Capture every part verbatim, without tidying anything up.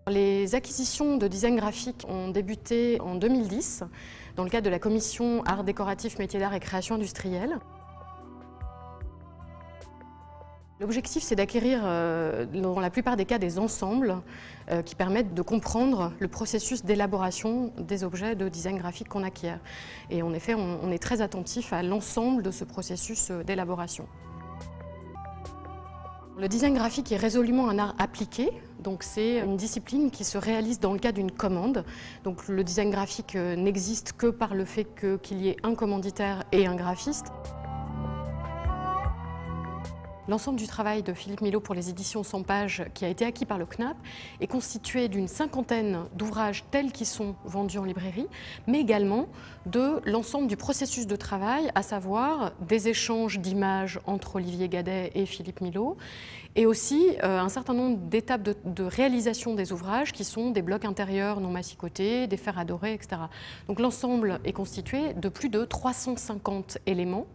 Les acquisitions de design graphique ont débuté en deux mille dix dans le cadre de la commission Art décoratif, métiers d'art et création industrielle. L'objectif, c'est d'acquérir, euh, dans la plupart des cas, des ensembles euh, qui permettent de comprendre le processus d'élaboration des objets de design graphique qu'on acquiert. Et en effet, on, on est très attentif à l'ensemble de ce processus euh, d'élaboration. Le design graphique est résolument un art appliqué, donc c'est une discipline qui se réalise dans le cadre d'une commande. Donc le design graphique n'existe que par le fait que, qu'il y ait un commanditaire et un graphiste. L'ensemble du travail de Philippe Milot pour les éditions cent pages, qui a été acquis par le C N A P, est constitué d'une cinquantaine d'ouvrages tels qu'ils sont vendus en librairie, mais également de l'ensemble du processus de travail, à savoir des échanges d'images entre Olivier Gadet et Philippe Milot, et aussi euh, un certain nombre d'étapes de, de réalisation des ouvrages qui sont des blocs intérieurs non massicotés, des fers à dorer, et cetera. Donc l'ensemble est constitué de plus de trois cent cinquante éléments.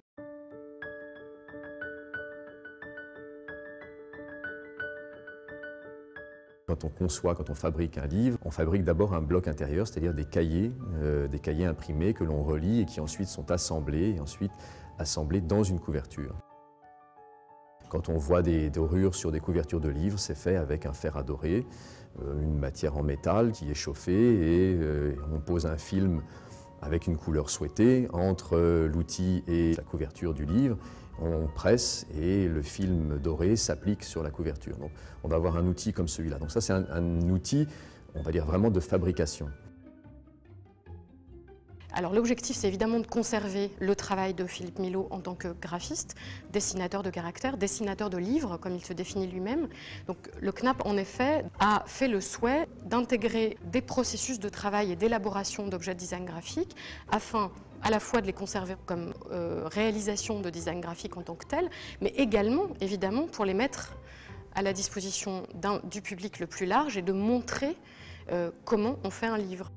Quand on conçoit, quand on fabrique un livre, on fabrique d'abord un bloc intérieur, c'est-à-dire des cahiers, euh, des cahiers imprimés que l'on relie et qui ensuite sont assemblés et ensuite assemblés dans une couverture. Quand on voit des dorures sur des couvertures de livres, c'est fait avec un fer à dorer, euh, une matière en métal qui est chauffée et euh, on pose un film avec une couleur souhaitée entre euh, l'outil et la couverture du livre. On presse et le film doré s'applique sur la couverture. Donc, on va avoir un outil comme celui-là. Donc ça, c'est un, un outil, on va dire vraiment de fabrication. Alors l'objectif, c'est évidemment de conserver le travail de Philippe Milot en tant que graphiste, dessinateur de caractères, dessinateur de livres, comme il se définit lui-même. Donc le C N A P, en effet, a fait le souhait d'intégrer des processus de travail et d'élaboration d'objets de design graphique afin à la fois de les conserver comme euh, réalisation de design graphique en tant que tel, mais également, évidemment, pour les mettre à la disposition du public le plus large et de montrer euh, comment on fait un livre.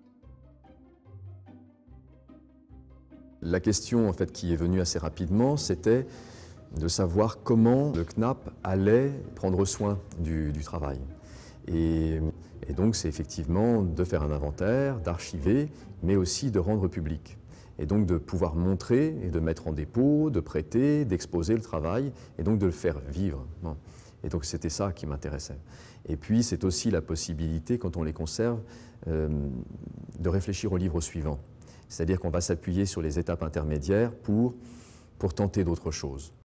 La question en fait, qui est venue assez rapidement, c'était de savoir comment le C N A P allait prendre soin du, du travail. Et, et donc c'est effectivement de faire un inventaire, d'archiver, mais aussi de rendre public. Et donc de pouvoir montrer et de mettre en dépôt, de prêter, d'exposer le travail, et donc de le faire vivre. Et donc c'était ça qui m'intéressait. Et puis c'est aussi la possibilité, quand on les conserve, euh, de réfléchir au livre suivant. C'est-à-dire qu'on va s'appuyer sur les étapes intermédiaires pour, pour tenter d'autres choses.